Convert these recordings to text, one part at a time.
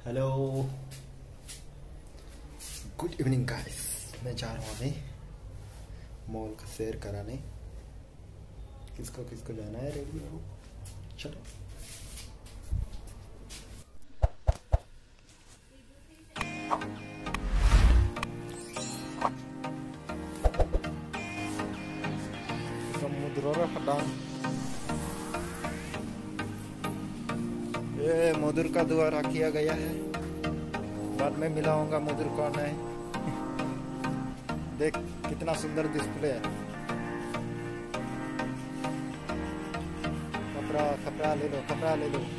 Hello, good evening guys. मैं जा रहा हूँ अभी मॉल का सैर कराने। किसको किसको जाना है? रेडी हो? चलो। समुद्र खदान, ये मधुर का द्वारा किया गया है। बाद में मिलाऊंगा मधुर कौन है। देख कितना सुंदर डिस्प्ले है। कपड़ा ले लो, कपड़ा ले लो।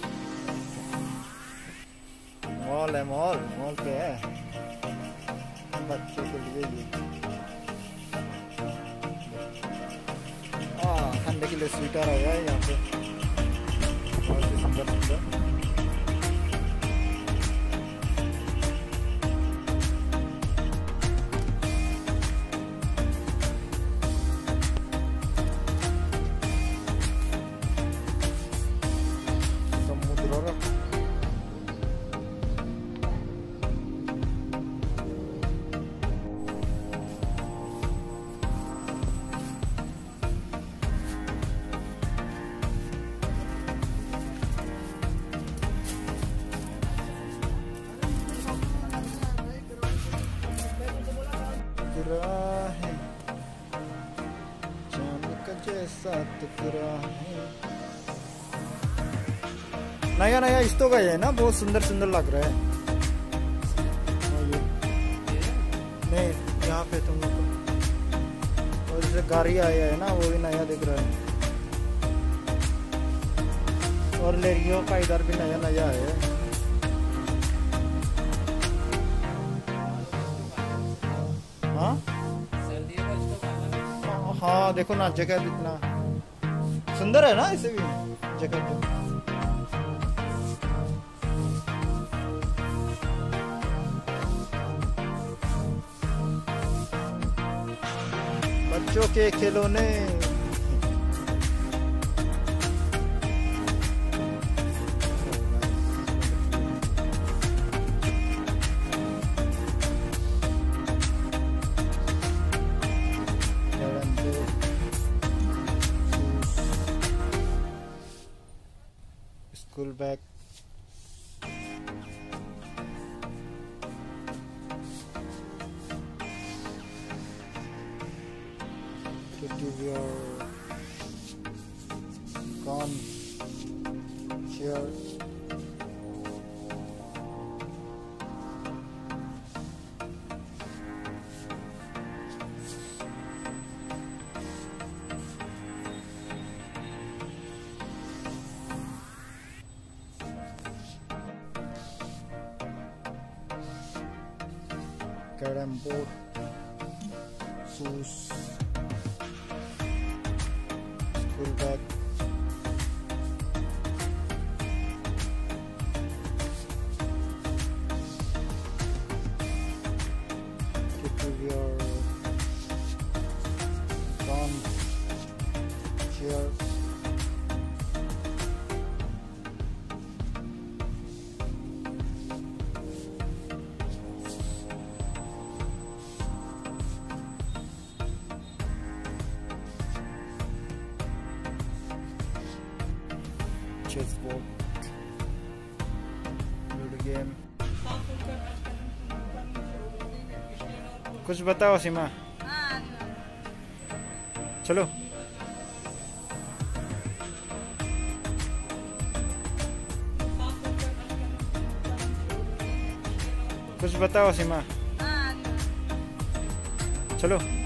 मॉल है, मॉल पे है बच्चों के लिए ये। ठंडे के लिए स्वेटर आया है यहाँ पे, बहुत ही सुंदर सुंदर। है चांद का जैसा टुकड़ा है। नया नया स्टॉक आया है ना, बहुत सुंदर सुंदर लग रहा है। नहीं यहाँ पे तुम लोग को, और जैसे गाड़ी आया है ना, वो भी नया दिख रहा है। और लेरियो का इधर भी नया नया है। हाँ देखो ना, जगह कितना सुंदर है ना, इसे भी जगह तो। बच्चों के खिलौने। School bag, teddy bear, gun, chair, carom board, shoes, school bag, teddy bear, gun, chair, chessboard, ludo game. कुछ बताओ सीमा। चलो। कुछ बताओ सीमा। चलो।